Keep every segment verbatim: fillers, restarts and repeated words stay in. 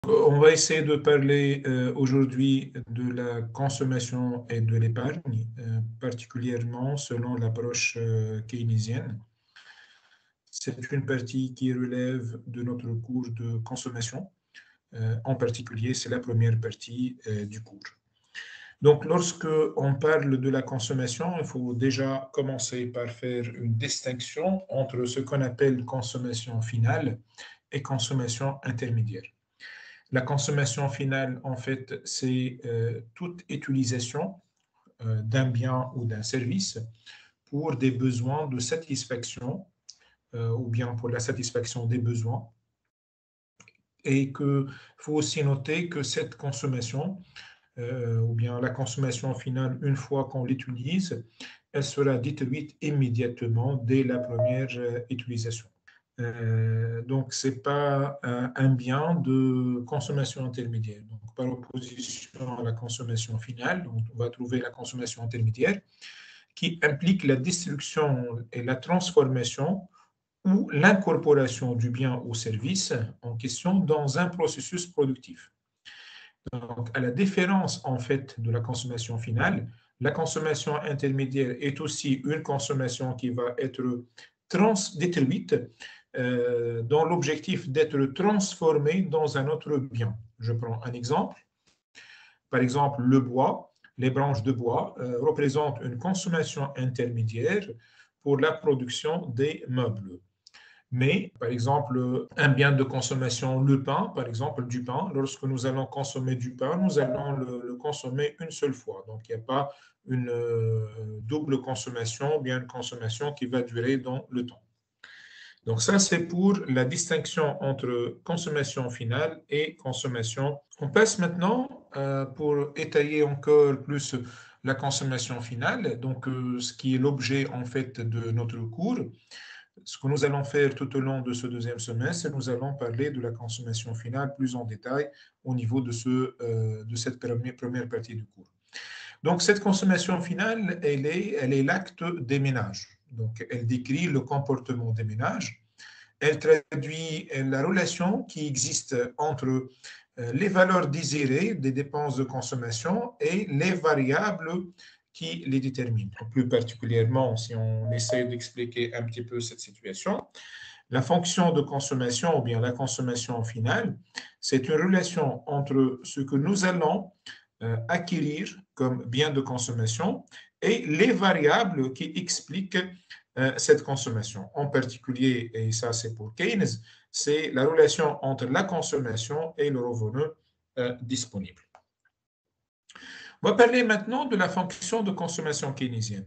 On va essayer de parler euh, aujourd'hui de la consommation et de l'épargne, euh, particulièrement selon l'approche euh, keynésienne. C'est une partie qui relève de notre cours de consommation. Euh, en particulier, c'est la première partie euh, du cours. Donc, lorsque on parle de la consommation, il faut déjà commencer par faire une distinction entre ce qu'on appelle consommation finale et consommation intermédiaire. La consommation finale, en fait, c'est euh, toute utilisation euh, d'un bien ou d'un service pour des besoins de satisfaction euh, ou bien pour la satisfaction des besoins. Et qu'il faut aussi noter que cette consommation, euh, ou bien la consommation finale, une fois qu'on l'utilise, elle sera détruite immédiatement dès la première euh, utilisation. Euh, donc, ce n'est pas un, un bien de consommation intermédiaire. Donc, par opposition à la consommation finale, donc on va trouver la consommation intermédiaire qui implique la destruction et la transformation ou l'incorporation du bien ou service en question dans un processus productif. Donc, à la différence en fait de la consommation finale, la consommation intermédiaire est aussi une consommation qui va être trans détruite euh, dans l'objectif d'être transformée dans un autre bien. Je prends un exemple. Par exemple, le bois, les branches de bois euh, représentent une consommation intermédiaire pour la production des meubles. Mais, par exemple, un bien de consommation, le pain, par exemple, du pain, lorsque nous allons consommer du pain, nous allons le, le consommer une seule fois. Donc, il n'y a pas une euh, double consommation, bien une consommation qui va durer dans le temps. Donc, ça, c'est pour la distinction entre consommation finale et consommation. On passe maintenant euh, pour étayer encore plus la consommation finale, donc euh, ce qui est l'objet en fait de notre cours. Ce que nous allons faire tout au long de ce deuxième semestre, nous allons parler de la consommation finale plus en détail au niveau de, ce, euh, de cette première, première partie du cours. Donc, cette consommation finale, elle est, elle est l'acte des ménages. Donc, elle décrit le comportement des ménages. Elle traduit la relation qui existe entre euh, les valeurs désirées des dépenses de consommation et les variables qui les déterminent. Plus particulièrement, si on essaie d'expliquer un petit peu cette situation, la fonction de consommation ou bien la consommation finale, c'est une relation entre ce que nous allons euh, acquérir comme bien de consommation et les variables qui expliquent euh, cette consommation. En particulier, et ça c'est pour Keynes, c'est la relation entre la consommation et le revenu euh, disponible. On va parler maintenant de la fonction de consommation keynésienne.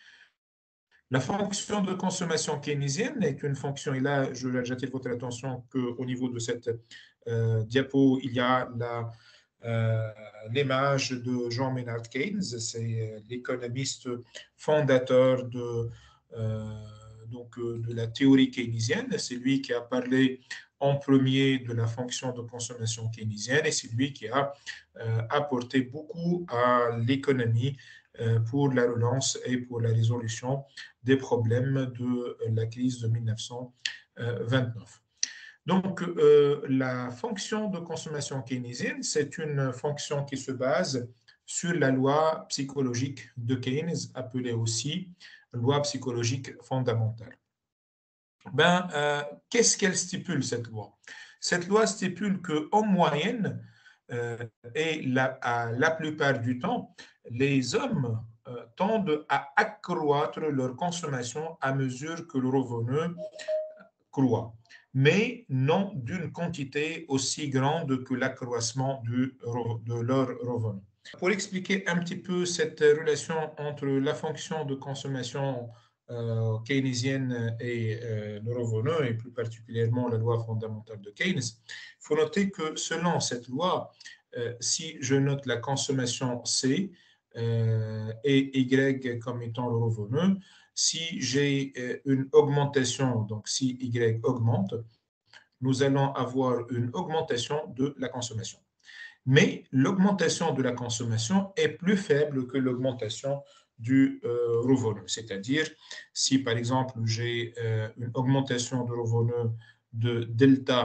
La fonction de consommation keynésienne est une fonction, et là, j'attire votre attention qu'au niveau de cette euh, diapo, il y a la, euh, l'image de John Maynard Keynes, c'est l'économiste fondateur de, euh, donc, de la théorie keynésienne. C'est lui qui a parlé en premier de la fonction de consommation keynésienne et c'est lui qui a euh, apporté beaucoup à l'économie euh, pour la relance et pour la résolution des problèmes de la crise de mille neuf cent vingt-neuf. Donc, euh, la fonction de consommation keynésienne, c'est une fonction qui se base sur la loi psychologique de Keynes, appelée aussi loi psychologique fondamentale. Ben, euh, qu'est-ce qu'elle stipule, cette loi? Cette loi stipule qu'en moyenne, euh, et la, à la plupart du temps, les hommes euh, tendent à accroître leur consommation à mesure que le revenu croît, mais non d'une quantité aussi grande que l'accroissement de leur revenu. Pour expliquer un petit peu cette relation entre la fonction de consommation euh, keynésienne et euh, le revenu, et plus particulièrement la loi fondamentale de Keynes, il faut noter que selon cette loi, euh, si je note la consommation C euh, et Y comme étant le revenu, si j'ai euh, une augmentation, donc si Y augmente, nous allons avoir une augmentation de la consommation. Mais l'augmentation de la consommation est plus faible que l'augmentation du euh, revenu. C'est-à-dire, si par exemple j'ai euh, une augmentation de revenu de delta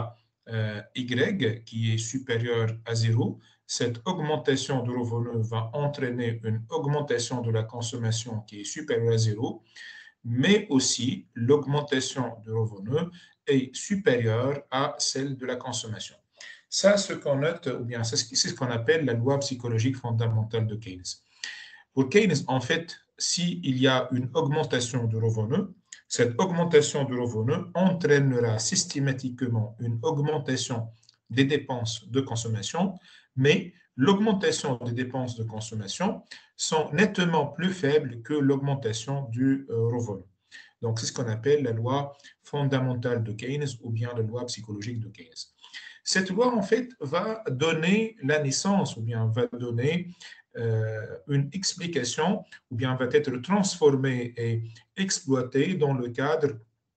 euh, Y qui est supérieur à zéro, cette augmentation du revenu va entraîner une augmentation de la consommation qui est supérieure à zéro, mais aussi l'augmentation du revenu est supérieure à celle de la consommation. Ça, ce qu'on note, ou bien c'est ce qu'on appelle la loi psychologique fondamentale de Keynes. Pour Keynes, en fait, s'il y a une augmentation du revenu, cette augmentation du revenu entraînera systématiquement une augmentation des dépenses de consommation, mais l'augmentation des dépenses de consommation sont nettement plus faibles que l'augmentation du euh, revenu. Donc, c'est ce qu'on appelle la loi fondamentale de Keynes ou bien la loi psychologique de Keynes. Cette loi, en fait, va donner la naissance ou bien va donner euh, une explication ou bien va être transformée et exploitée dans le cadre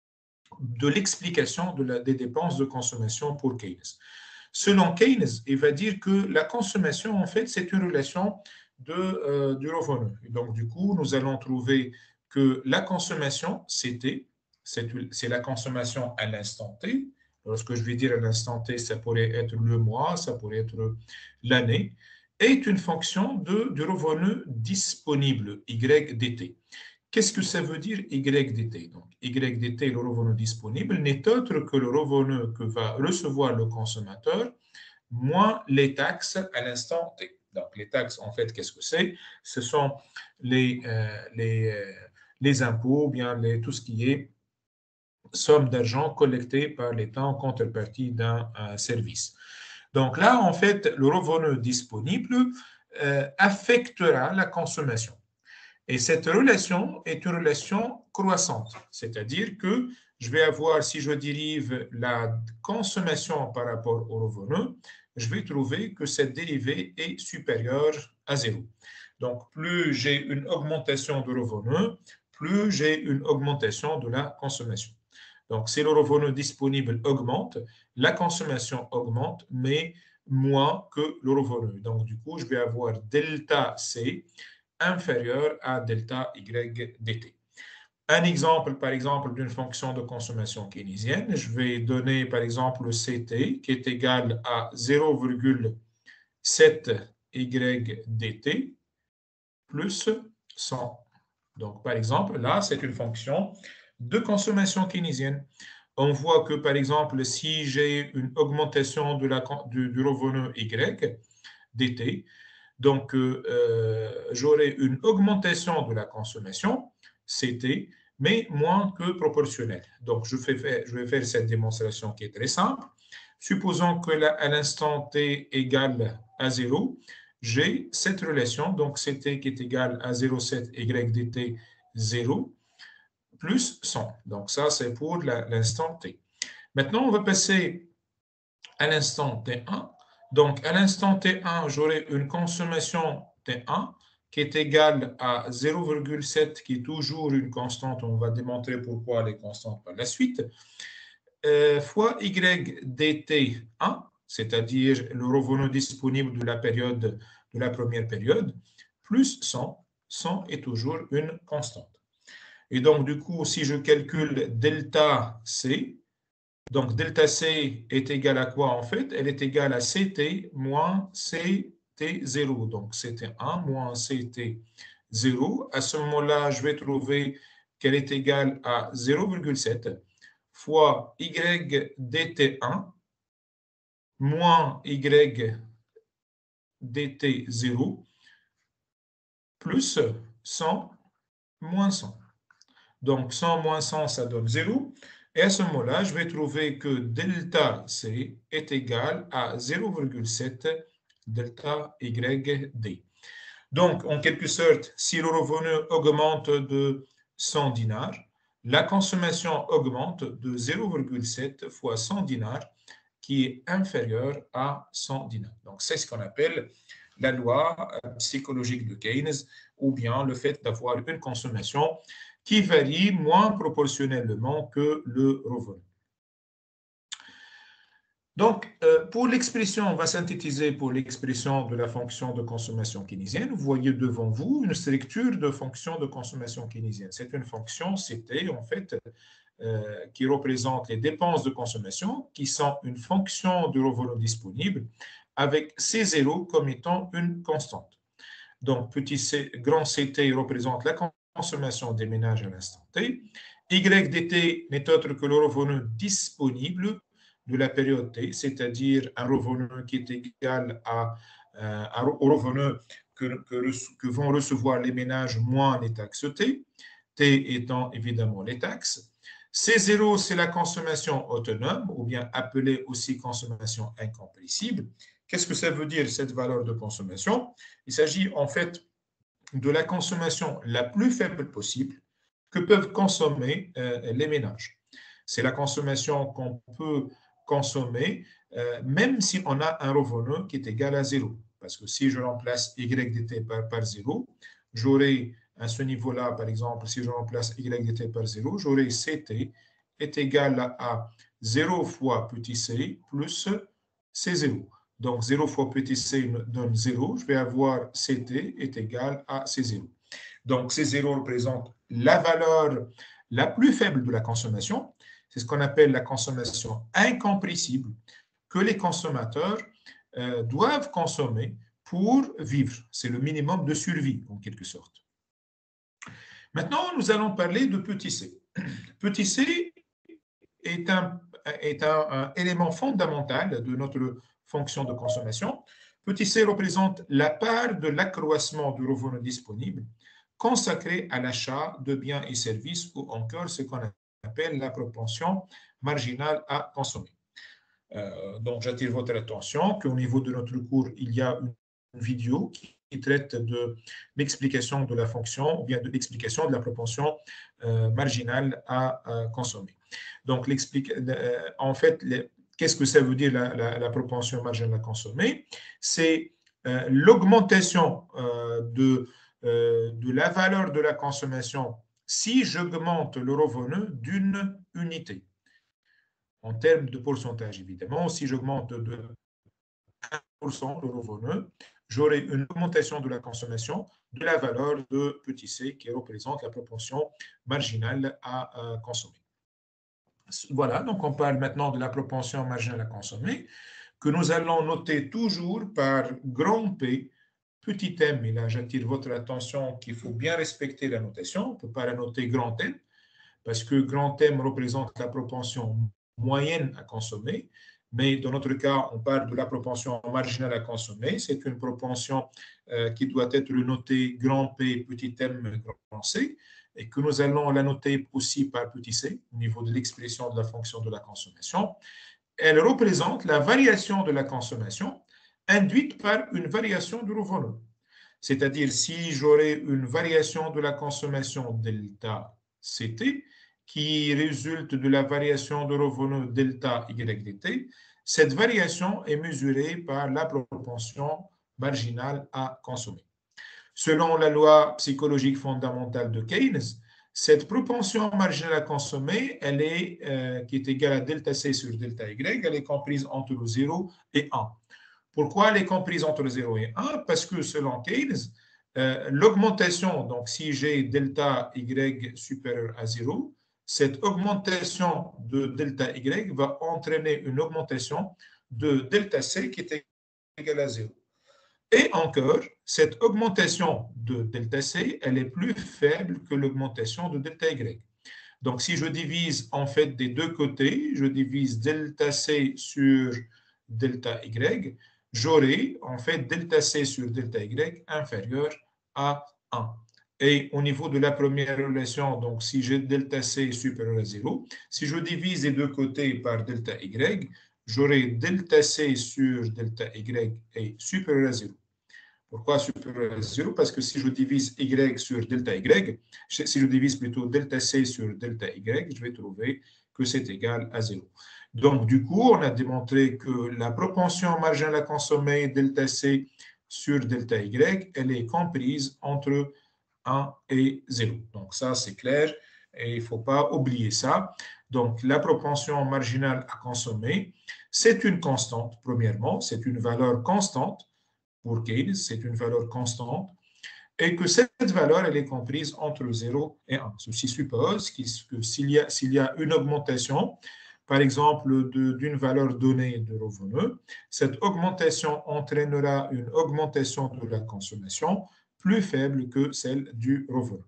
de l'explication de la, des dépenses de consommation pour Keynes. Selon Keynes, il va dire que la consommation, en fait, c'est une relation de, euh, du revenu. Et donc, du coup, nous allons trouver que la consommation, c'était, c'est la consommation à l'instant T. Lorsque je vais dire à l'instant T, ça pourrait être le mois, ça pourrait être l'année, est une fonction de, du revenu disponible, Y D T. Qu'est-ce que ça veut dire Y D T? Donc, Y D T, le revenu disponible, n'est autre que le revenu que va recevoir le consommateur, moins les taxes à l'instant T. Donc, les taxes, en fait, qu'est-ce que c'est? Ce sont les, euh, les, euh, les impôts, bien les, tout ce qui est somme d'argent collectée par l'État en contrepartie d'un service. Donc là, en fait, le revenu disponible euh, affectera la consommation. Et cette relation est une relation croissante, c'est-à-dire que je vais avoir, si je dérive la consommation par rapport au revenu, je vais trouver que cette dérivée est supérieure à zéro. Donc, plus j'ai une augmentation du revenu, plus j'ai une augmentation de la consommation. Donc, si le revenu disponible augmente, la consommation augmente, mais moins que le revenu. Donc, du coup, je vais avoir delta C inférieur à delta Y dt. Un exemple, par exemple, d'une fonction de consommation keynésienne, je vais donner, par exemple, le C T qui est égal à zéro virgule sept Y dt plus cent. Donc, par exemple, là, c'est une fonction de consommation keynésienne. On voit que, par exemple, si j'ai une augmentation de la, du, du revenu Y dt, donc, euh, j'aurai une augmentation de la consommation, C T, mais moins que proportionnelle. Donc, je, fais faire, je vais faire cette démonstration qui est très simple. Supposons que là, à l'instant T égale à zéro, j'ai cette relation, donc C T qui est égal à zéro virgule sept Y dt zéro, plus cent. Donc, ça, c'est pour l'instant T. Maintenant, on va passer à l'instant T un. Donc, à l'instant T un, j'aurai une consommation T un qui est égale à zéro virgule sept, qui est toujours une constante. On va démontrer pourquoi elle est constante par la suite, euh, fois Y dt un, c'est-à-dire le revenu disponible de la période, de la première période, plus cent. cent est toujours une constante. Et donc, du coup, si je calcule delta C, donc, delta C est égal à quoi en fait? Elle est égale à C T moins C T zéro. Donc, C T un moins C T zéro. À ce moment-là, je vais trouver qu'elle est égale à zéro virgule sept fois Y dt un moins Y dt zéro plus cent moins cent. Donc, cent moins cent, ça donne zéro. Et à ce moment-là, je vais trouver que delta C est égal à zéro virgule sept delta Y D. Donc, en quelque sorte, si le revenu augmente de cent dinars, la consommation augmente de zéro virgule sept fois cent dinars, qui est inférieur à cent dinars. Donc, c'est ce qu'on appelle la loi psychologique de Keynes, ou bien le fait d'avoir une consommation qui varie moins proportionnellement que le revenu. Donc, euh, pour l'expression, on va synthétiser pour l'expression de la fonction de consommation keynésienne. Vous voyez devant vous une structure de fonction de consommation keynésienne. C'est une fonction, c'était en fait euh, qui représente les dépenses de consommation, qui sont une fonction du revenu disponible, avec C zéro comme étant une constante. Donc, petit c, grand C T représente la consommation des ménages à l'instant T. Y D T n'est autre que le revenu disponible de la période T, c'est-à-dire un revenu qui est égal à, euh, au revenu que, que, que vont recevoir les ménages moins les taxes T, T étant évidemment les taxes. C zéro, c'est la consommation autonome, ou bien appelée aussi consommation incompressible. Qu'est-ce que ça veut dire, cette valeur de consommation? Il s'agit en fait de la consommation la plus faible possible que peuvent consommer euh, les ménages. C'est la consommation qu'on peut consommer, euh, même si on a un revenu qui est égal à zéro. Parce que si je remplace Y D T par, par zéro, j'aurai à ce niveau-là, par exemple, si je remplace Y D T par zéro, j'aurai C T est égal à zéro fois petit c plus C zéro. Donc, zéro fois petit c me donne zéro. Je vais avoir C T est égal à C zéro. Donc, C zéro représente la valeur la plus faible de la consommation. C'est ce qu'on appelle la consommation incompressible que les consommateurs euh, doivent consommer pour vivre. C'est le minimum de survie, en quelque sorte. Maintenant, nous allons parler de petit c. Petit c est un, est un, un élément fondamental de notre fonction de consommation. Petit c représente la part de l'accroissement du revenu disponible consacré à l'achat de biens et services ou encore ce qu'on appelle la propension marginale à consommer. Euh, donc, j'attire votre attention qu'au niveau de notre cours, il y a une vidéo qui traite de l'explication de la fonction ou bien de l'explication de la propension euh, marginale à, à consommer. Donc, euh, en fait, qu'est-ce que ça veut dire la, la, la propension marginale à consommer? C'est euh, l'augmentation euh, de, euh, de la valeur de la consommation si j'augmente le revenu d'une unité. En termes de pourcentage, évidemment, si j'augmente de un pour cent le revenu, j'aurai une augmentation de la consommation de la valeur de petit c qui représente la proportion marginale à, à consommer. Voilà, donc on parle maintenant de la propension marginale à consommer, que nous allons noter toujours par grand P, petit m, et là j'attire votre attention qu'il faut bien respecter la notation, on ne peut pas la noter grand M, parce que grand M représente la propension moyenne à consommer, mais dans notre cas, on parle de la propension marginale à consommer. C'est une propension euh, qui doit être notée grand P, petit m, grand C, et que nous allons la noter aussi par petit c, au niveau de l'expression de la fonction de la consommation. Elle représente la variation de la consommation induite par une variation du revenu. C'est-à-dire, si j'aurais une variation de la consommation delta C T, qui résulte de la variation de revenu delta Y D T, cette variation est mesurée par la propension marginale à consommer. Selon la loi psychologique fondamentale de Keynes, cette propension marginale à consommer, elle est, euh, qui est égale à delta C sur delta Y, elle est comprise entre le zéro et un. Pourquoi elle est comprise entre le zéro et un? Parce que selon Keynes, euh, l'augmentation, donc si j'ai delta Y supérieur à zéro, cette augmentation de delta Y va entraîner une augmentation de delta C qui est égale à zéro. Et encore, cette augmentation de delta C, elle est plus faible que l'augmentation de delta Y. Donc, si je divise en fait des deux côtés, je divise delta C sur delta Y, j'aurai en fait delta C sur delta Y inférieur à un. Et au niveau de la première relation, donc si j'ai delta C supérieur à zéro, si je divise les deux côtés par delta Y, j'aurai delta C sur delta Y est supérieur à zéro. Pourquoi supérieur à zéro? Parce que si je divise Y sur delta Y, si je divise plutôt delta C sur delta Y, je vais trouver que c'est égal à zéro. Donc, du coup, on a démontré que la propension marginale à consommer delta C sur delta Y, elle est comprise entre un et zéro. Donc, ça, c'est clair et il ne faut pas oublier ça. Donc, la propension marginale à consommer, c'est une constante, premièrement, c'est une valeur constante. Pour Keynes, c'est une valeur constante. et que cette valeur, elle est comprise entre zéro et un. Ceci suppose que s'il y a, s'il y a une augmentation, par exemple, d'une valeur donnée de revenu, cette augmentation entraînera une augmentation de la consommation plus faible que celle du revenu.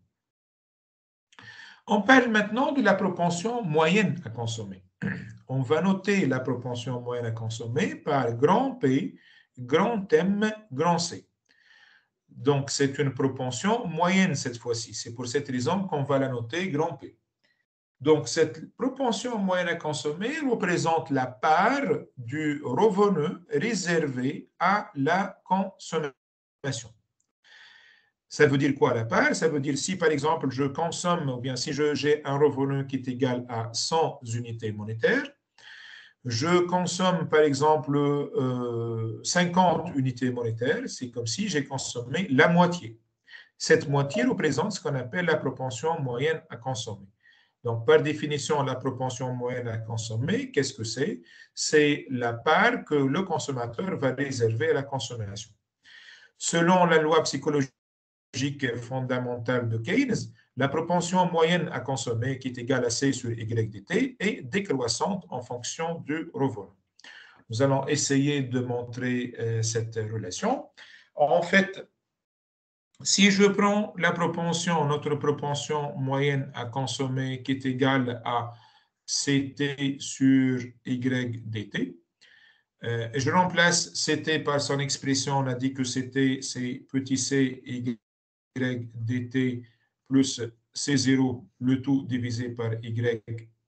On parle maintenant de la propension moyenne à consommer. On va noter la propension moyenne à consommer par grand P, grand M, grand C. Donc, c'est une propension moyenne cette fois-ci. C'est pour cette raison qu'on va la noter grand P. Donc, cette propension moyenne à consommer représente la part du revenu réservé à la consommation. Ça veut dire quoi la part? Ça veut dire si, par exemple, je consomme, ou bien si j'ai un revenu qui est égal à cent unités monétaires, je consomme, par exemple, euh, cinquante unités monétaires, c'est comme si j'ai consommé la moitié. Cette moitié représente ce qu'on appelle la propension moyenne à consommer. Donc, par définition, la propension moyenne à consommer, qu'est-ce que c'est? C'est la part que le consommateur va réserver à la consommation. Selon la loi psychologique fondamentale de Keynes, la propension moyenne à consommer, qui est égale à C sur Y dt, est décroissante en fonction du revenu. Nous allons essayer de montrer euh, cette relation. En fait, si je prends la propension, notre propension moyenne à consommer, qui est égale à Ct sur Y dt, euh, je remplace Ct par son expression, on a dit que Ct, c'est petit c, Y dt plus C zéro, le tout divisé par Y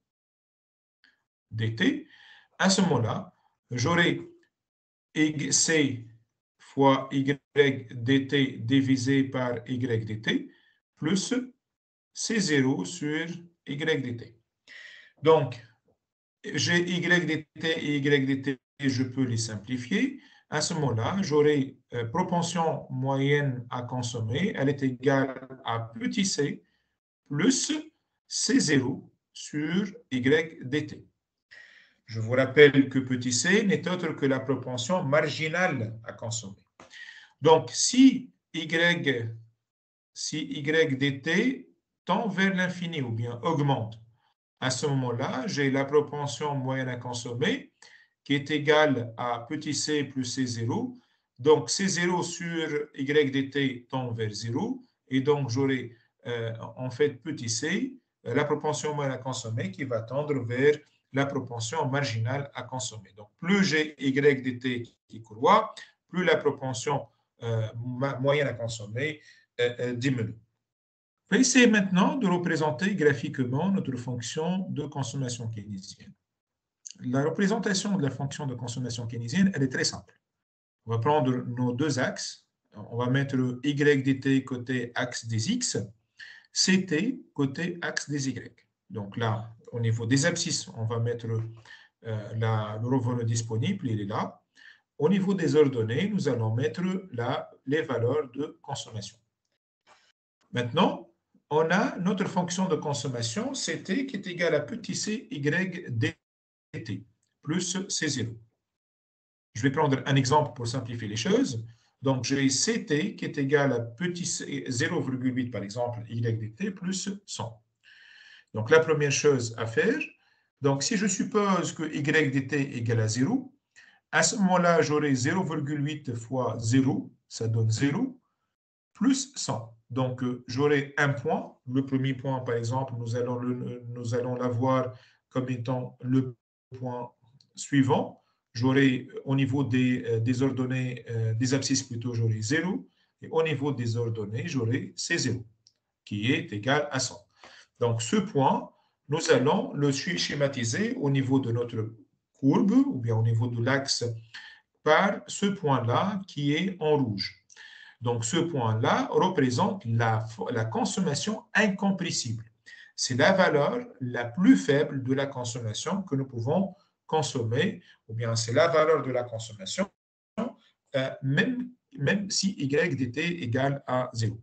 dt. À ce moment-là, j'aurai C fois Y dt divisé par Y dt plus C zéro sur Y dt. Donc, j'ai Y dt et Y dt, je peux les simplifier. À ce moment-là, j'aurai euh, propension moyenne à consommer, elle est égale à petit c plus C zéro sur Y dt. Je vous rappelle que petit c n'est autre que la propension marginale à consommer. Donc, si Y, si Y dt tend vers l'infini ou bien augmente, à ce moment-là, j'ai la propension moyenne à consommer qui est égale à petit c plus C zéro. Donc, C zéro sur Y dt tend vers zéro. Et donc, j'aurai euh, en fait petit c, la propension moyenne à consommer qui va tendre vers la propension marginale à consommer. Donc, plus j'ai Y dt qui croît, plus la propension euh, moyenne à consommer euh, euh, diminue. On va essayer maintenant de représenter graphiquement notre fonction de consommation keynésienne. La représentation de la fonction de consommation keynésienne, elle est très simple. On va prendre nos deux axes. On va mettre Y dt côté axe des X, Ct côté axe des Y. Donc là, au niveau des abscisses, on va mettre euh, la, le revenu disponible, il est là. Au niveau des ordonnées, nous allons mettre la, les valeurs de consommation. Maintenant, on a notre fonction de consommation, Ct, qui est égale à petit c y dt, plus C zéro. Je vais prendre un exemple pour simplifier les choses. Donc, j'ai Ct qui est égal à petit c, zéro virgule huit, par exemple, y dt, plus cent. Donc, la première chose à faire, donc si je suppose que y dt est égal à zéro, à ce moment-là, j'aurai zéro virgule huit fois zéro, ça donne zéro, plus cent. Donc, euh, j'aurai un point. Le premier point, par exemple, nous allons, le, nous allons l'avoir comme étant le point suivant. J'aurai au niveau des, euh, des ordonnées, euh, des abscisses plutôt, j'aurai zéro. Et au niveau des ordonnées, j'aurai C zéro, qui est égal à cent. Donc, ce point, nous allons le schématiser au niveau de notre courbe, ou bien au niveau de l'axe, par ce point-là qui est en rouge. Donc, ce point-là représente la, la consommation incompressible. C'est la valeur la plus faible de la consommation que nous pouvons consommer, ou bien c'est la valeur de la consommation, euh, même, même si Y dt égale à zéro.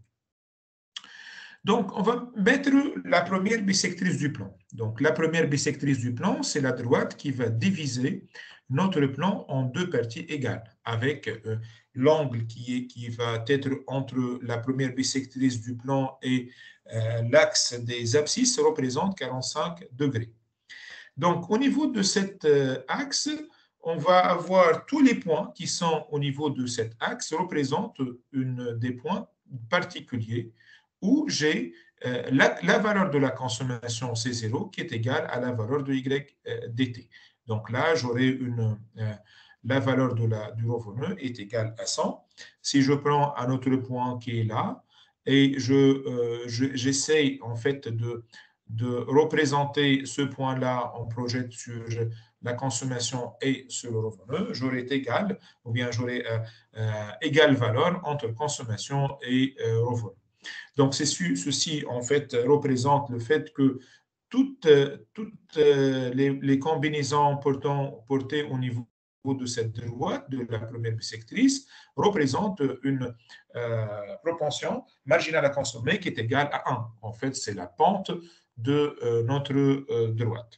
Donc, on va mettre la première bisectrice du plan. Donc, la première bisectrice du plan, c'est la droite qui va diviser notre plan en deux parties égales. avec euh, l'angle qui, est, qui va être entre la première bissectrice du plan et euh, l'axe des abscisses représente quarante-cinq degrés. Donc, au niveau de cet euh, axe, on va avoir tous les points qui sont au niveau de cet axe représentent une, des points particuliers où j'ai euh, la, la, valeur de la consommation C zéro qui est égale à la valeur de Y euh, dt. Donc là, j'aurai une, euh, la valeur de la, du revenu est égale à cent. Si je prends un autre point qui est là, et je, euh, je, j'essaye en fait de, de représenter ce point-là, on projette sur la consommation et sur le revenu, j'aurai égal, ou bien j'aurai euh, euh, égale valeur entre consommation et euh, revenu. Donc, ceci, en fait, représente le fait que toutes, toutes les, les combinaisons portant, portées au niveau de cette droite, de la première bissectrice, représentent une euh, propension marginale à consommer qui est égale à un. En fait, c'est la pente de euh, notre euh, droite.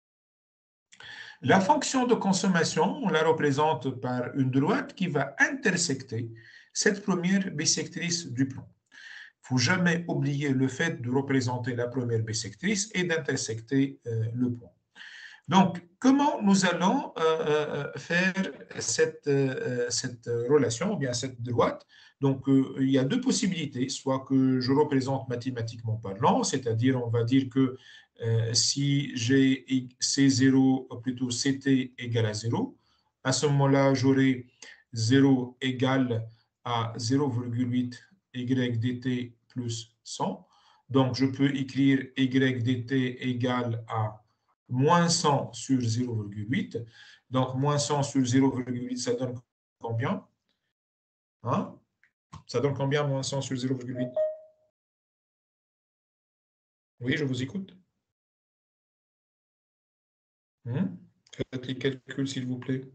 La fonction de consommation, on la représente par une droite qui va intersecter cette première bissectrice du plan. Il ne faut jamais oublier le fait de représenter la première bissectrice et d'intersecter euh, le point. Donc, comment nous allons euh, faire cette, euh, cette relation, ou bien cette droite? Donc, euh, il y a deux possibilités, soit que je représente mathématiquement parlant, c'est-à-dire on va dire que euh, si j'ai C zéro, plutôt C T égale à zéro, à ce moment-là, j'aurai zéro égale à zéro virgule huit Y dt plus cent. Donc, je peux écrire Y dt égale à moins cent sur zéro virgule huit. Donc, moins cent sur zéro virgule huit, ça donne combien? Hein? Ça donne combien, moins cent sur zéro virgule huit? Oui, je vous écoute. Hum? Faites les calculs, s'il vous plaît.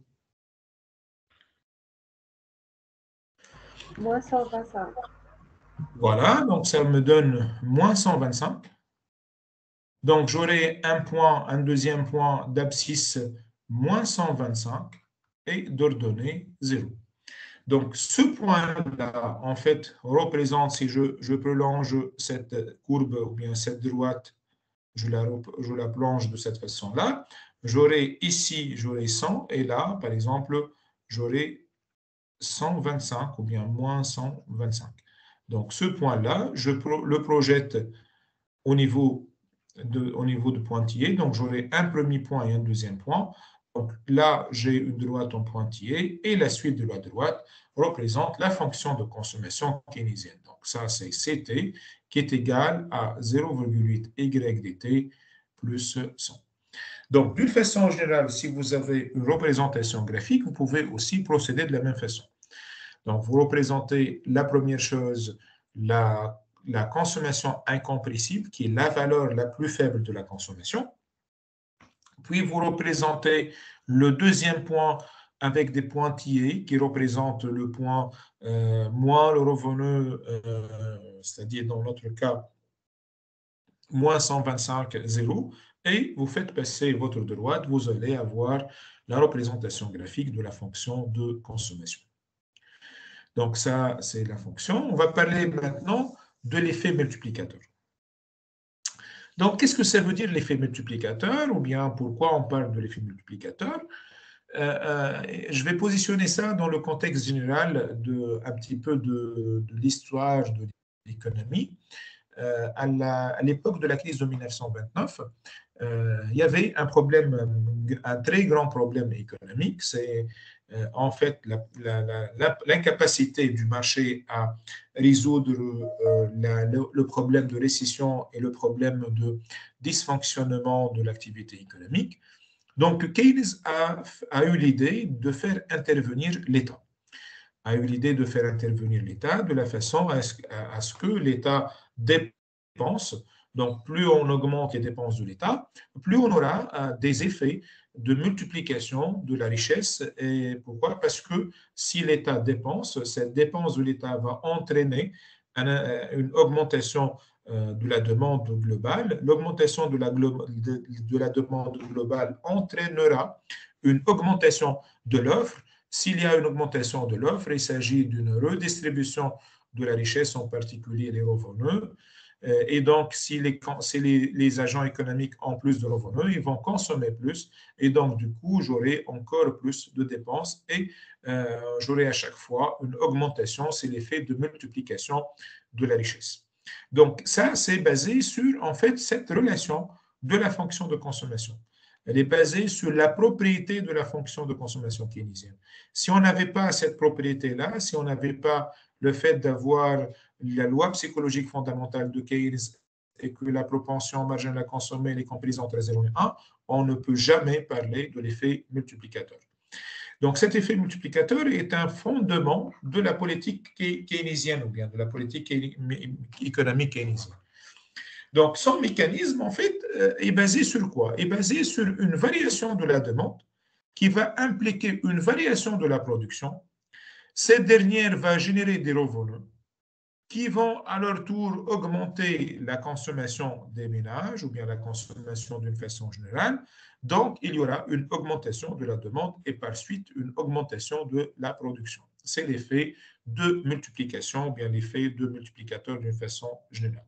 Moins cent vingt-cinq. Voilà, donc ça me donne moins cent vingt-cinq. Donc, j'aurai un point, un deuxième point d'abscisse moins cent vingt-cinq et d'ordonnée zéro. Donc, ce point-là, en fait, représente, si je, je prolonge cette courbe ou bien cette droite, je la, je la plonge de cette façon-là, j'aurai ici, j'aurai cent, et là, par exemple, j'aurai cent vingt-cinq ou bien moins cent vingt-cinq. Donc, ce point-là, je pro, le projette au niveau de, au niveau de pointillé. Donc, j'aurai un premier point et un deuxième point. Donc, là, j'ai une droite en pointillé et la suite de la droite représente la fonction de consommation keynésienne. Donc, ça, c'est C T qui est égal à zéro virgule huit Y dt plus cent. Donc, d'une façon générale, si vous avez une représentation graphique, vous pouvez aussi procéder de la même façon. Donc, vous représentez la première chose, la la consommation incompressible, qui est la valeur la plus faible de la consommation. Puis, vous représentez le deuxième point avec des pointillés qui représentent le point euh, moins le revenu, euh, c'est-à-dire dans notre cas, moins cent vingt-cinq, zéro, et vous faites passer votre droite, vous allez avoir la représentation graphique de la fonction de consommation. Donc, ça, c'est la fonction. On va parler maintenant de l'effet multiplicateur. Donc, qu'est-ce que ça veut dire l'effet multiplicateur, ou bien pourquoi on parle de l'effet multiplicateur? euh, euh, Je vais positionner ça dans le contexte général de un petit peu de, de l'histoire de l'économie. Euh, à l'époque de la crise de mille neuf cent vingt-neuf, euh, il y avait un problème, un très grand problème économique, c'est euh, en fait l'incapacité du marché à résoudre euh, la, le, le problème de récession et le problème de dysfonctionnement de l'activité économique. Donc, Keynes a, a eu l'idée de faire intervenir l'État a eu l'idée de faire intervenir l'État de la façon à ce, à, à ce que l'État dépense. Donc, plus on augmente les dépenses de l'État, plus on aura euh, des effets de multiplication de la richesse. Et pourquoi? Parce que si l'État dépense, cette dépense de l'État va entraîner une, une augmentation euh, de la demande globale. L'augmentation de la, de, de la demande globale entraînera une augmentation de l'offre S'il y a une augmentation de l'offre, il s'agit d'une redistribution de la richesse, en particulier les revenus. Et donc, si, les, si les, les agents économiques ont plus de revenus, ils vont consommer plus. Et donc, du coup, j'aurai encore plus de dépenses et euh, j'aurai à chaque fois une augmentation. C'est l'effet de multiplication de la richesse. Donc, ça, c'est basé sur, en fait, cette relation de la fonction de consommation. Elle est basée sur la propriété de la fonction de consommation keynésienne. Si on n'avait pas cette propriété-là, si on n'avait pas le fait d'avoir la loi psychologique fondamentale de Keynes et que la propension marginale à consommer est comprise entre zéro et un, on ne peut jamais parler de l'effet multiplicateur. Donc cet effet multiplicateur est un fondement de la politique keynésienne ou bien de la politique économique keynésienne. Donc son mécanisme, en fait, est basé sur quoi? Est basé sur une variation de la demande qui va impliquer une variation de la production. Cette dernière va générer des revenus qui vont à leur tour augmenter la consommation des ménages ou bien la consommation d'une façon générale. Donc, il y aura une augmentation de la demande et par suite une augmentation de la production. C'est l'effet de multiplication ou bien l'effet de multiplicateur d'une façon générale.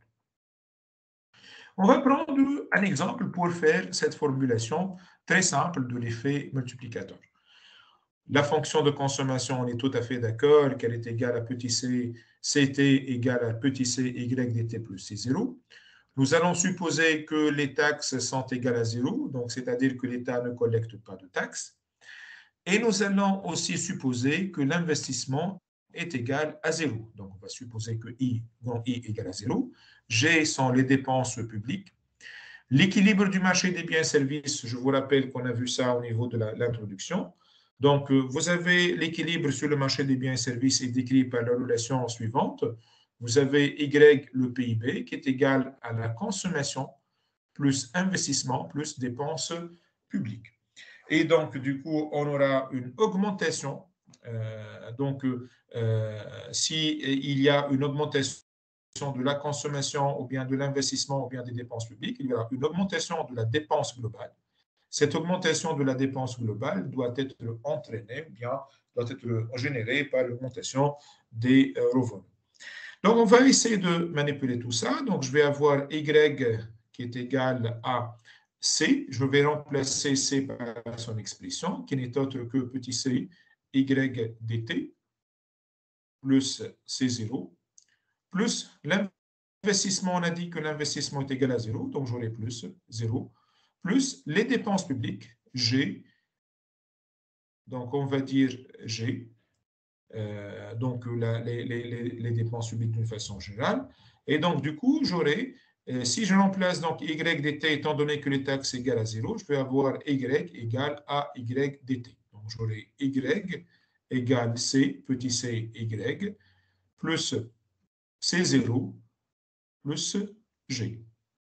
On va prendre un exemple pour faire cette formulation très simple de l'effet multiplicateur. La fonction de consommation, on est tout à fait d'accord qu'elle est égale à petit c, ct égale à petit c, y dt plus c zéro. Nous allons supposer que les taxes sont égales à zéro, donc c'est-à-dire que l'État ne collecte pas de taxes. Et nous allons aussi supposer que l'investissement est égal à zéro. Donc on va supposer que I, donc I égale à zéro. G sont les dépenses publiques. L'équilibre du marché des biens et services, je vous rappelle qu'on a vu ça au niveau de l'introduction. Donc, vous avez l'équilibre sur le marché des biens et services est décrit par la relation suivante. Vous avez Y, le P I B, qui est égal à la consommation plus investissement plus dépenses publiques. Et donc, du coup, on aura une augmentation. Euh, donc, euh, s'il y a une augmentation de la consommation ou bien de l'investissement ou bien des dépenses publiques, il y aura une augmentation de la dépense globale. Cette augmentation de la dépense globale doit être entraînée, bien, doit être générée par l'augmentation des euh, revenus. Donc, on va essayer de manipuler tout ça. Donc, je vais avoir Y qui est égal à C. Je vais remplacer C par son expression, qui n'est autre que petit c, Y dt, plus C zéro, plus l'investissement, on a dit que l'investissement est égal à zéro, donc j'aurai plus zéro, plus les dépenses publiques, G, donc on va dire G, euh, donc la, les, les, les, dépenses publiques d'une façon générale, et donc du coup, j'aurai, euh, si je remplace donc Y dt, étant donné que les taxes égales à zéro, je vais avoir Y égale à Y dt. Donc j'aurai Y égale C, petit c, Y, plus C zéro, plus G.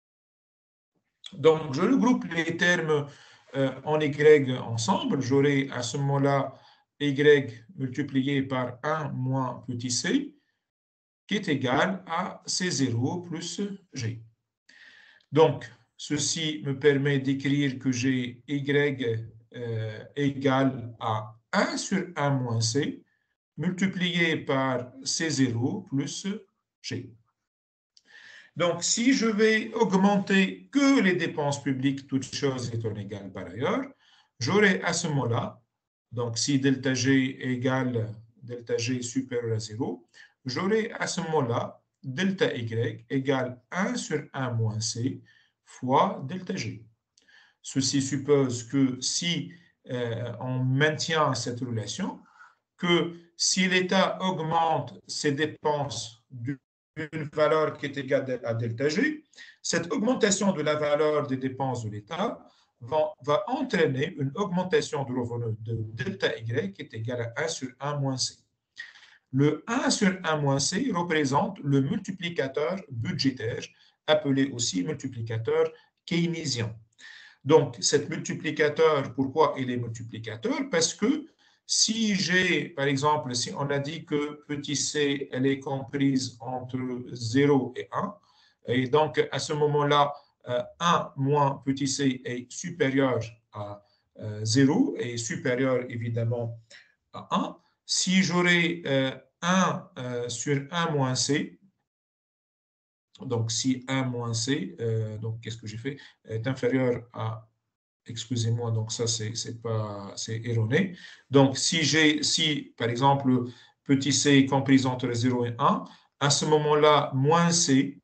Donc, je regroupe les termes euh, en Y ensemble. J'aurai à ce moment-là Y multiplié par un moins petit c, qui est égal à C zéro plus G. Donc, ceci me permet d'écrire que j'ai Y euh, égal à un sur un moins C, multiplié par C zéro plus G. Donc, si je vais augmenter que les dépenses publiques, toutes choses étant égales par ailleurs, j'aurai à ce moment-là, donc si delta G égale delta G supérieur à zéro, j'aurai à ce moment-là delta Y égale un sur un moins C fois delta G. Ceci suppose que si euh, on maintient cette relation, que si l'État augmente ses dépenses du une valeur qui est égale à delta G, cette augmentation de la valeur des dépenses de l'État va, va entraîner une augmentation du revenu de delta Y qui est égale à un sur un moins C. Le un sur un moins C représente le multiplicateur budgétaire, appelé aussi multiplicateur keynésien. Donc, cet multiplicateur, pourquoi il est multiplicateur? Parce que si j'ai, par exemple, si on a dit que petit c, elle est comprise entre zéro et un, et donc à ce moment-là, un moins petit c est supérieur à zéro et supérieur évidemment à un. Si j'aurais euh, un euh, sur un moins C, donc si un moins C, euh, donc qu'est-ce que j'ai fait, est inférieur à, excusez-moi, donc ça c'est c'est pas, c'est erroné. Donc si j'ai, si par exemple petit c est compris entre zéro et un, à ce moment-là, moins C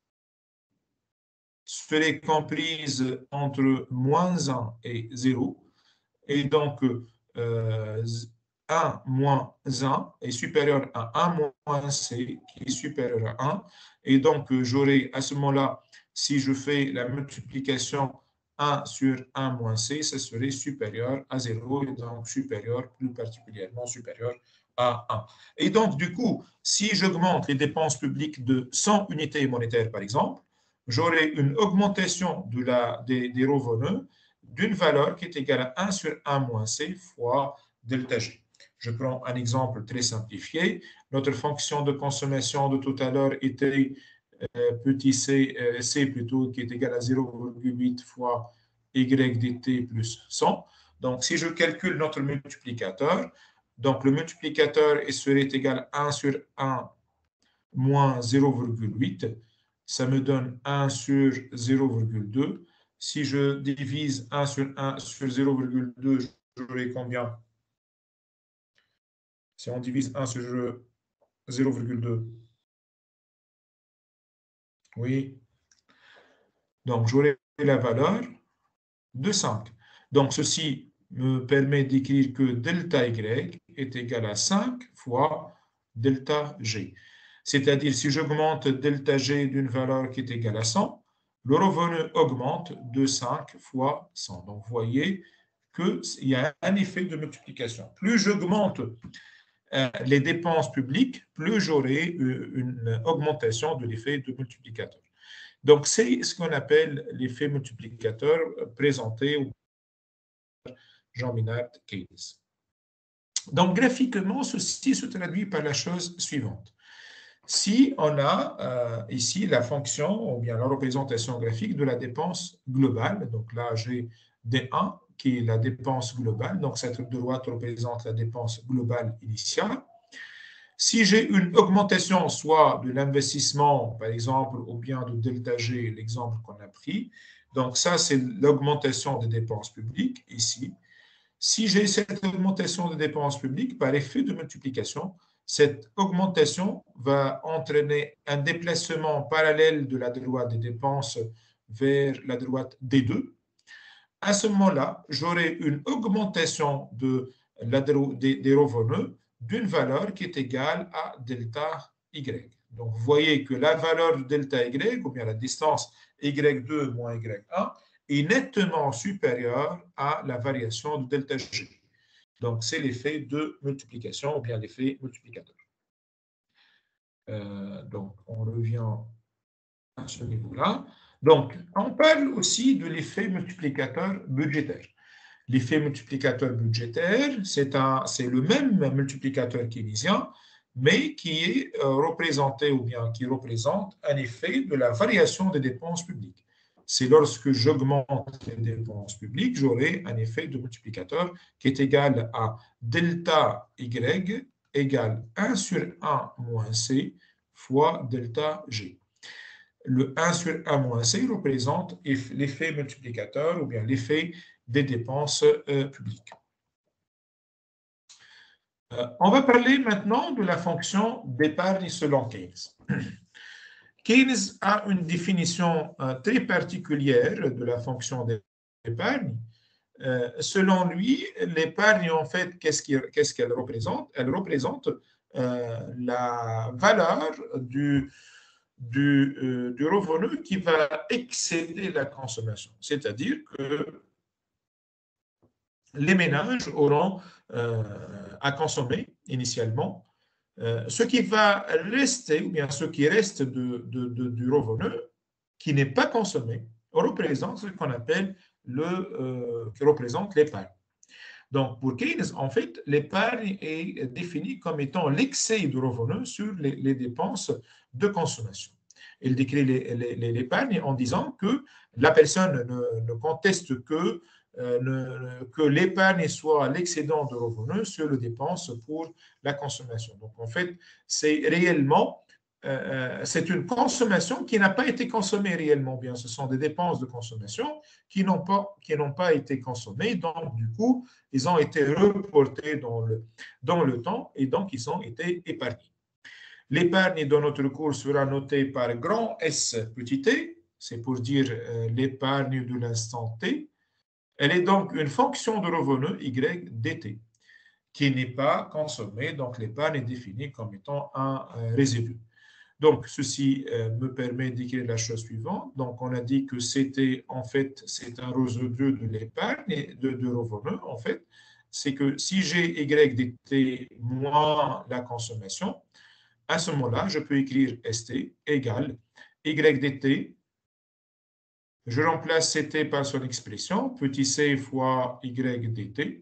serait comprise entre moins un et zéro. Et donc, euh, un moins un est supérieur à un moins C, qui est supérieur à un. Et donc, j'aurai à ce moment-là, si je fais la multiplication un sur un moins C, ce serait supérieur à zéro, et donc supérieur, plus particulièrement supérieur à un. Et donc, du coup, si j'augmente les dépenses publiques de cent unités monétaires, par exemple, j'aurai une augmentation de la, des, des revenus d'une valeur qui est égale à un sur un moins C fois delta G. Je prends un exemple très simplifié. Notre fonction de consommation de tout à l'heure était euh, petit c, euh, c plutôt, qui est égal à zéro virgule huit fois y dt plus cent. Donc, si je calcule notre multiplicateur, donc le multiplicateur serait égal à un sur un moins zéro virgule huit, ça me donne un sur zéro virgule deux. Si je divise un sur un sur zéro virgule deux, j'aurai combien? Si on divise un sur zéro virgule deux, oui, donc j'aurai la valeur de cinq. Donc ceci me permet d'écrire que delta Y est égal à cinq fois delta G. C'est-à-dire, si j'augmente delta G d'une valeur qui est égale à cent, le revenu augmente de cinq fois cent. Donc, vous voyez qu'il y a un effet de multiplication. Plus j'augmente euh, les dépenses publiques, plus j'aurai une augmentation de l'effet de multiplicateur. Donc, c'est ce qu'on appelle l'effet multiplicateur présenté au Jean Maynard Keynes. Donc, graphiquement, ceci se traduit par la chose suivante. Si on a euh, ici la fonction, ou bien la représentation graphique de la dépense globale, donc là j'ai D un qui est la dépense globale, donc cette droite représente la dépense globale initiale. Si j'ai une augmentation soit de l'investissement, par exemple, ou bien de delta G, l'exemple qu'on a pris, donc ça c'est l'augmentation des dépenses publiques ici. Si j'ai cette augmentation des dépenses publiques par effet de multiplication, cette augmentation va entraîner un déplacement parallèle de la droite des dépenses vers la droite D deux. À ce moment-là, j'aurai une augmentation de la, des, des revenus d'une valeur qui est égale à delta Y. Donc, vous voyez que la valeur de delta Y, ou bien la distance Y deux moins Y un, est nettement supérieure à la variation de delta G. Donc, c'est l'effet de multiplication, ou bien l'effet multiplicateur. Euh, donc, on revient à ce niveau-là. Donc, on parle aussi de l'effet multiplicateur budgétaire. L'effet multiplicateur budgétaire, c'est le même multiplicateur keynésien, mais qui est euh, représenté ou bien qui représente un effet de la variation des dépenses publiques. C'est lorsque j'augmente les dépenses publiques, j'aurai un effet de multiplicateur qui est égal à delta Y égale un sur un moins C fois delta G. Le un sur un moins C représente l'effet multiplicateur ou bien l'effet des dépenses euh, publiques. Euh, on va parler maintenant de la fonction d'épargne selon Keynes. Keynes a une définition euh, très particulière de la fonction d'épargne. Euh, selon lui, l'épargne, en fait, qu'est-ce qu'elle qu'est-ce représente? Elle représente euh, la valeur du, du, euh, du revenu qui va excéder la consommation. C'est-à-dire que les ménages auront euh, à consommer initialement. Euh, ce qui va rester, ou bien ce qui reste de, de, de, du revenu qui n'est pas consommé, représente ce qu'on appelle le, euh, qui représente l'épargne. Donc, pour Keynes, en fait, l'épargne est définie comme étant l'excès de revenu sur les, les dépenses de consommation. Il décrit l'épargne en disant que la personne ne, ne conteste que euh, le, que l'épargne soit l'excédent de revenus sur les dépenses pour la consommation. Donc, en fait, c'est réellement, euh, c'est une consommation qui n'a pas été consommée réellement. Bien, ce sont des dépenses de consommation qui n'ont pas, qui n'ont pas été consommées. Donc, du coup, ils ont été reportés dans le, dans le temps et donc ils ont été épargnés. L'épargne dans notre cours sera notée par grand S petit t, c'est pour dire euh, l'épargne de l'instant T. Elle est donc une fonction de revenu Y dt qui n'est pas consommée, donc l'épargne est définie comme étant un euh, résidu. Donc, ceci euh, me permet d'écrire la chose suivante. Donc, on a dit que c'était, en fait, c'est un résidu de l'épargne, de, de revenu, en fait. C'est que si j'ai Y dt moins la consommation, à ce moment-là, je peux écrire St égale Y dt. Je remplace Ct par son expression, petit c fois Y dt,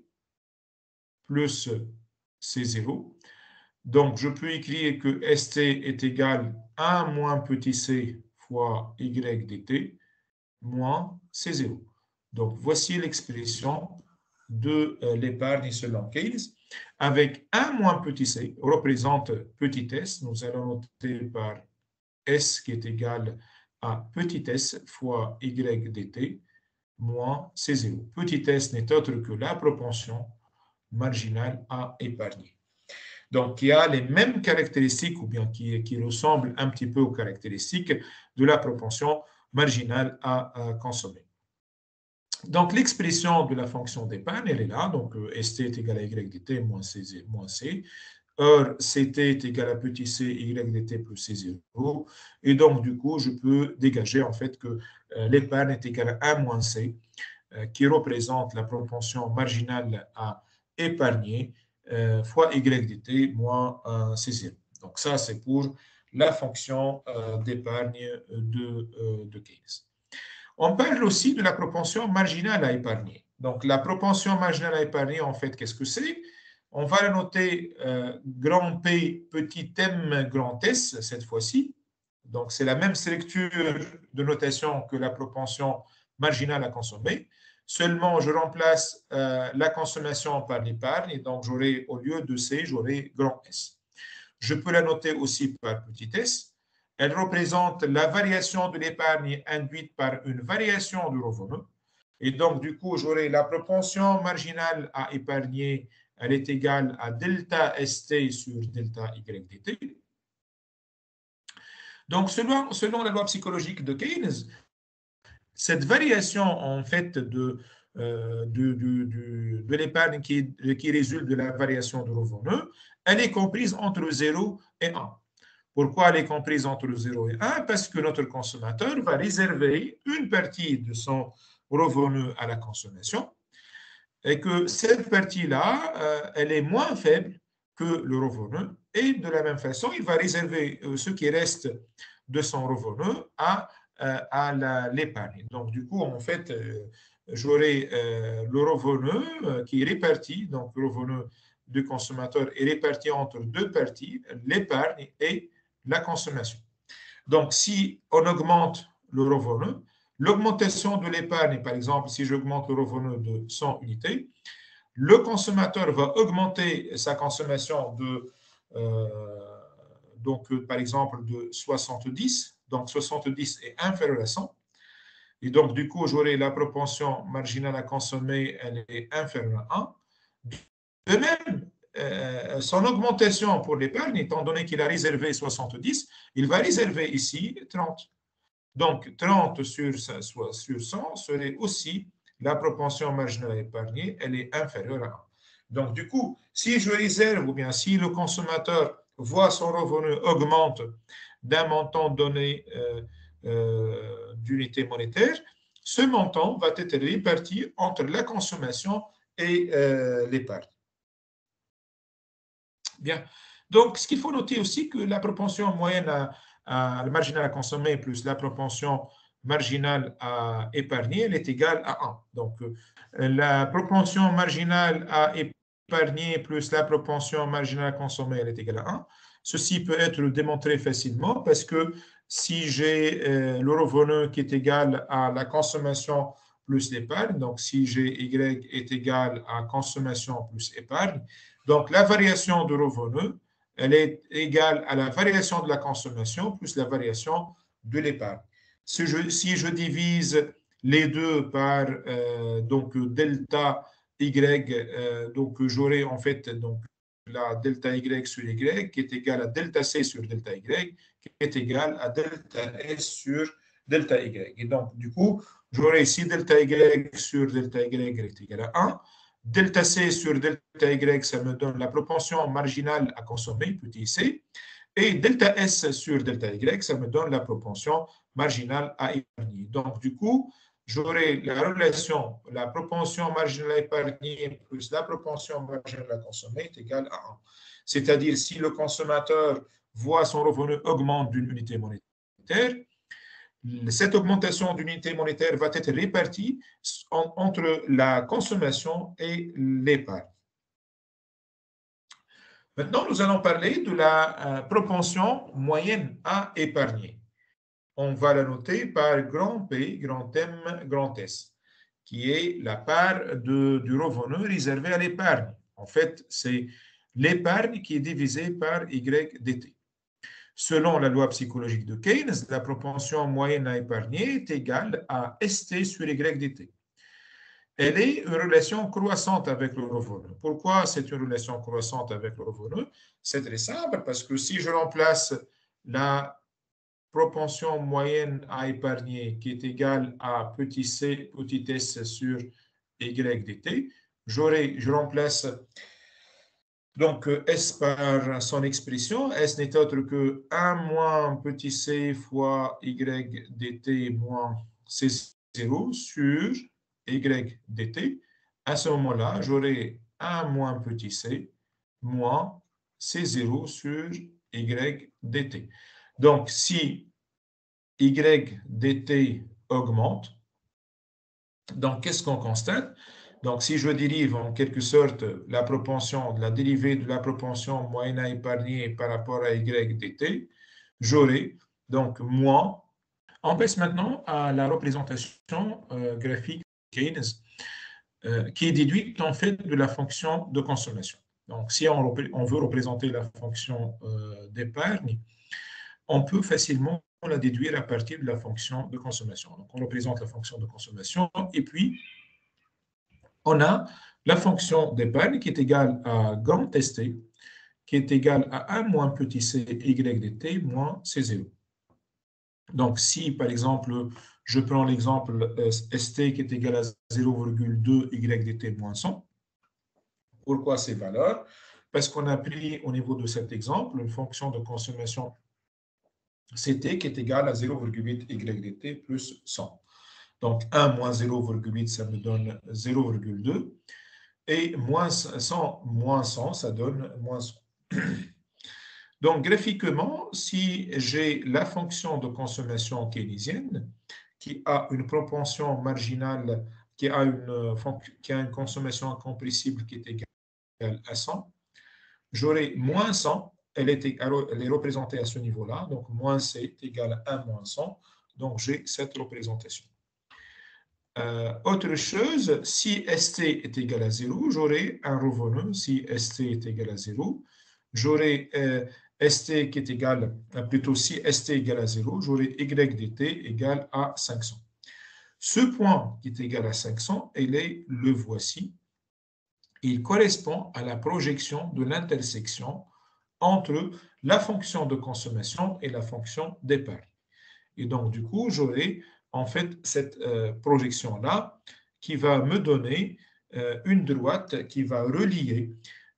plus C zéro. Donc, je peux écrire que St est égal à un moins petit c fois Y dt, moins C zéro. Donc, voici l'expression de euh, l'épargne selon Keynes. Avec un moins petit c représente petit s, nous allons noter par S qui est égal à petit s fois Y dt moins C zéro. Petit s n'est autre que la propension marginale à épargner. Donc, qui a les mêmes caractéristiques ou bien qui, qui ressemble un petit peu aux caractéristiques de la propension marginale à, à consommer. Donc, l'expression de la fonction d'épargne, elle est là. Donc, euh, St est égal à Y dt moins C, moins C. Or, Ct est égal à petit c, Y dt plus C zéro. Et donc, du coup, je peux dégager en fait que euh, l'épargne est égale à un moins C, euh, qui représente la propension marginale à épargner euh, fois Y dt moins euh, C zéro. Donc, ça, c'est pour la fonction euh, d'épargne de, euh, de Keynes. On parle aussi de la propension marginale à épargner. Donc, la propension marginale à épargner, en fait, qu'est-ce que c'est? On va la noter euh, grand P, petit m, grand S, cette fois-ci. Donc, c'est la même structure de notation que la propension marginale à consommer. Seulement, je remplace euh, la consommation par l'épargne. Et donc, j'aurai, au lieu de C, j'aurai grand S. Je peux la noter aussi par petit s. Elle représente la variation de l'épargne induite par une variation du revenu. Et donc, du coup, j'aurai la propension marginale à épargner, elle est égale à delta St sur delta Y dt. Donc, selon, selon la loi psychologique de Keynes, cette variation, en fait, de, euh, de, de, de, de l'épargne qui, qui résulte de la variation du revenu, elle est comprise entre zéro et un. Pourquoi elle est comprise entre zéro et un? Parce que notre consommateur va réserver une partie de son revenu à la consommation et que cette partie-là, euh, elle est moins faible que le revenu. Et de la même façon, il va réserver euh, ce qui reste de son revenu à, euh, à l'épargne. Donc, du coup, en fait, euh, j'aurai euh, le revenu euh, qui est réparti, donc le revenu du consommateur est réparti entre deux parties, l'épargne et la consommation. Donc, si on augmente le revenu, l'augmentation de l'épargne, par exemple, si j'augmente le revenu de cent unités, le consommateur va augmenter sa consommation de, euh, donc, par exemple, de soixante-dix. Donc, soixante-dix est inférieur à cent. Et donc, du coup, j'aurai la propension marginale à consommer, elle est inférieure à un. De même, euh, son augmentation pour l'épargne, étant donné qu'il a réservé soixante-dix, il va réserver ici trente. Donc, trente sur, sur cent serait aussi la propension marginale à épargner, elle est inférieure à un. Donc, du coup, si je réserve ou bien si le consommateur voit son revenu augmente d'un montant donné euh, euh, d'unité monétaire, ce montant va être réparti entre la consommation et euh, l'épargne. Bien. Donc, ce qu'il faut noter aussi, que la propension moyenne à, à la marginale à consommer plus la propension marginale à épargner, elle est égale à un. Donc, euh, la propension marginale à épargner plus la propension marginale à consommer, elle est égale à un. Ceci peut être démontré facilement parce que si j'ai euh, le revenu qui est égal à la consommation plus l'épargne. Donc, si G Y est égal à consommation plus épargne, donc la variation de revenu, elle est égale à la variation de la consommation plus la variation de l'épargne. Si je, si je divise les deux par euh, donc delta Y, euh, donc j'aurai en fait donc la delta Y sur Y qui est égale à delta C sur delta Y qui est égale à delta S sur delta Y. Et donc, du coup, j'aurai ici delta Y sur delta Y est égal à un. Delta C sur delta Y, ça me donne la propension marginale à consommer, petit c. Et delta S sur delta Y, ça me donne la propension marginale à épargner. Donc, du coup, j'aurai la relation, la propension marginale à épargner plus la propension marginale à consommer est égale à un. C'est-à-dire, si le consommateur voit son revenu augmenter d'une unité monétaire, cette augmentation d'unité monétaire va être répartie entre la consommation et l'épargne. Maintenant, nous allons parler de la propension moyenne à épargner. On va la noter par grand P, grand M, grand S, qui est la part de, du revenu réservé à l'épargne. En fait, c'est l'épargne qui est divisée par Y dt. Selon la loi psychologique de Keynes, la propension moyenne à épargner est égale à S T sur Y dt. Elle est une relation croissante avec le revenu. Pourquoi c'est une relation croissante avec le revenu? C'est très simple, parce que si je remplace la propension moyenne à épargner qui est égale à petit c, petit s sur Y dt, j'aurai, je remplace donc S par son expression. S n'est autre que un moins petit c fois Y dt moins C zéro sur Y dt. À ce moment-là, j'aurai un moins petit c moins C zéro sur Y dt. Donc, si Y dt augmente, donc qu'est-ce qu'on constate? Donc, si je dérive en quelque sorte la propension, de la dérivée de la propension moyenne à épargner par rapport à Y dt, j'aurai donc moins. On passe maintenant à la représentation euh, graphique de Keynes, euh, qui est déduite en fait de la fonction de consommation. Donc, si on, on veut représenter la fonction euh, d'épargne, on peut facilement la déduire à partir de la fonction de consommation. Donc, on représente la fonction de consommation et puis on a la fonction d'épargne qui est égale à grand St, qui est égale à un moins petit c Y dt moins C zéro. Donc, si par exemple, je prends l'exemple St qui est égal à zéro virgule deux Y dt moins cent, pourquoi ces valeurs? Parce qu'on a pris au niveau de cet exemple une fonction de consommation Ct qui est égal à zéro virgule huit Y dt plus cent. Donc, un moins zéro virgule huit, ça me donne zéro virgule deux. Et moins cent, moins cent, ça donne moins cent. Donc, graphiquement, si j'ai la fonction de consommation keynésienne qui a une propension marginale, qui a une, qui a une consommation incompressible qui est égale à cent, j'aurai moins cent, elle est, elle est représentée à ce niveau-là, donc moins C est égal à un moins cent, donc j'ai cette représentation. Euh, autre chose, si St est égal à zéro, j'aurai un revenu. Si St est égal à zéro, j'aurai euh, St qui est égal, plutôt si St est égal à zéro, j'aurai Y dt égal à cinq cents. Ce point qui est égal à cinq cents, il est, le voici. Il correspond à la projection de l'intersection entre la fonction de consommation et la fonction d'épargne. Et donc, du coup, j'aurai en fait cette euh, projection-là qui va me donner euh, une droite qui va relier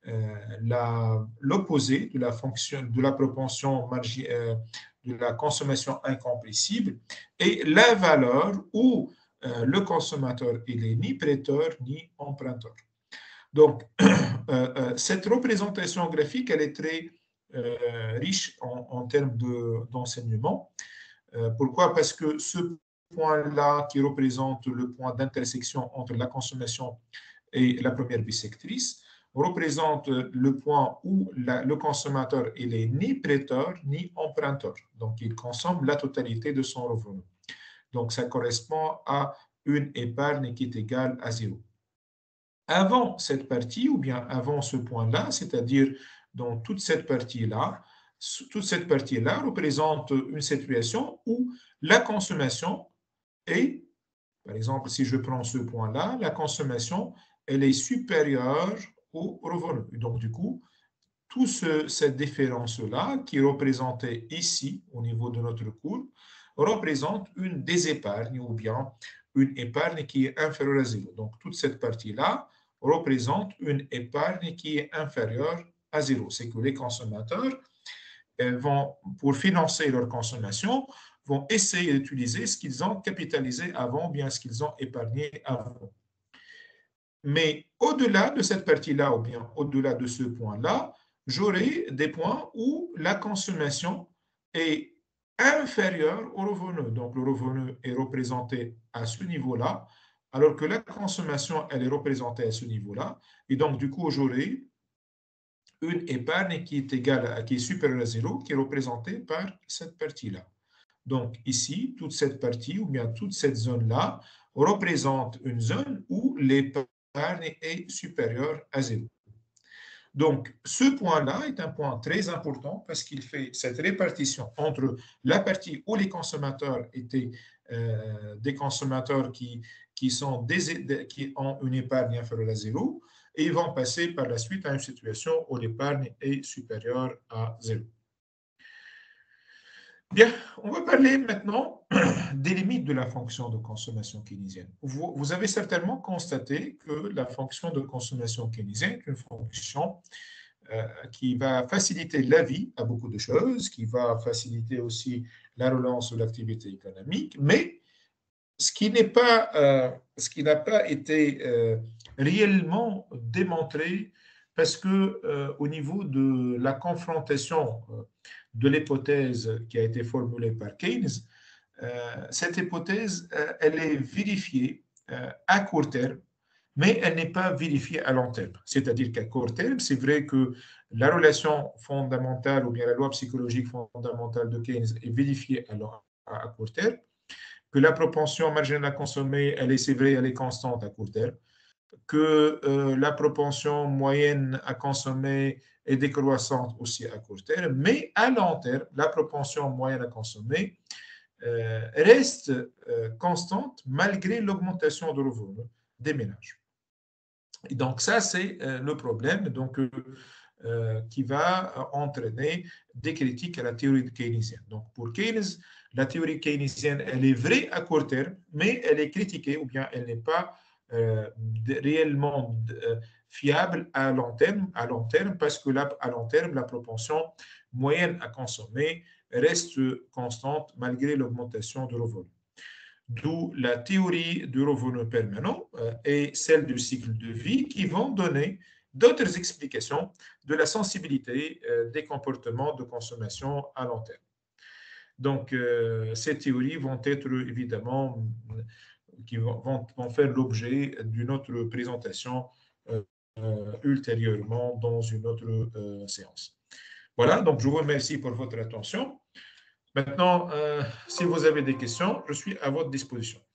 euh, l'opposé de la fonction de la propension euh, de la consommation incompressible et la valeur où euh, le consommateur il est ni prêteur ni emprunteur. Donc, euh, euh, cette représentation graphique, elle est très euh, riche en, en termes d'enseignement. Euh, pourquoi? Parce que ce point-là qui représente le point d'intersection entre la consommation et la première bissectrice représente le point où la, le consommateur il est ni prêteur ni emprunteur. Donc, il consomme la totalité de son revenu. Donc, ça correspond à une épargne qui est égale à zéro. Avant cette partie, ou bien avant ce point-là, c'est-à-dire dans toute cette partie-là, toute cette partie-là représente une situation où la consommation est, par exemple, si je prends ce point-là, la consommation, elle est supérieure au revenu. Donc, du coup, toute ce, cette différence-là, qui est représentée ici, au niveau de notre cours, représente une désépargne ou bien une épargne qui est inférieure à zéro. Donc, toute cette partie-là représente une épargne qui est inférieure à zéro. C'est que les consommateurs vont, pour financer leur consommation, vont essayer d'utiliser ce qu'ils ont capitalisé avant, bien ce qu'ils ont épargné avant. Mais au-delà de cette partie-là, ou bien au-delà de ce point-là, j'aurai des points où la consommation est inférieure au revenu. Donc, le revenu est représenté à ce niveau-là, alors que la consommation, elle est représentée à ce niveau-là. Et donc, du coup, j'aurai une épargne qui est égale à, qui est supérieure à zéro, qui est représentée par cette partie-là. Donc, ici, toute cette partie, ou bien toute cette zone-là, représente une zone où l'épargne est supérieure à zéro. Donc, ce point-là est un point très important parce qu'il fait cette répartition entre la partie où les consommateurs étaient euh, des consommateurs qui, qui, sont des, qui ont une épargne inférieure à zéro et ils vont passer par la suite à une situation où l'épargne est supérieure à zéro. Bien, on va parler maintenant des limites de la fonction de consommation keynésienne. Vous, vous avez certainement constaté que la fonction de consommation keynésienne est une fonction euh, qui va faciliter la vie à beaucoup de choses, qui va faciliter aussi la relance de l'activité économique, mais ce qui n'est pas, euh, ce qui n'a pas été euh, réellement démontré, parce que euh, au niveau de la confrontation euh, de l'hypothèse qui a été formulée par Keynes, euh, cette hypothèse, euh, elle est vérifiée euh, à court terme, mais elle n'est pas vérifiée à long terme. C'est-à-dire qu'à court terme, c'est vrai que la relation fondamentale ou bien la loi psychologique fondamentale de Keynes est vérifiée à, long, à court terme, que la propension marginale à consommer, elle est, c'est vrai, elle est constante à court terme, que euh, la propension moyenne à consommer est décroissante aussi à court terme, mais à long terme, la propension moyenne à consommer euh, reste euh, constante malgré l'augmentation de revenus des ménages. Et donc ça, c'est euh, le problème donc, euh, euh, qui va entraîner des critiques à la théorie keynésienne. Donc pour Keynes, la théorie keynésienne, elle est vraie à court terme, mais elle est critiquée ou bien elle n'est pas euh, réellement euh, fiable à long terme, à long terme parce que là, à long terme, la propension moyenne à consommer reste constante malgré l'augmentation de revenus. D'où la théorie du revenu permanent euh, et celle du cycle de vie qui vont donner d'autres explications de la sensibilité euh, des comportements de consommation à long terme. Donc, euh, ces théories vont être évidemment, qui vont, vont, vont faire l'objet d'une autre présentation euh, euh, ultérieurement dans une autre euh, séance. Voilà, donc je vous remercie pour votre attention. Maintenant, euh, si vous avez des questions, je suis à votre disposition.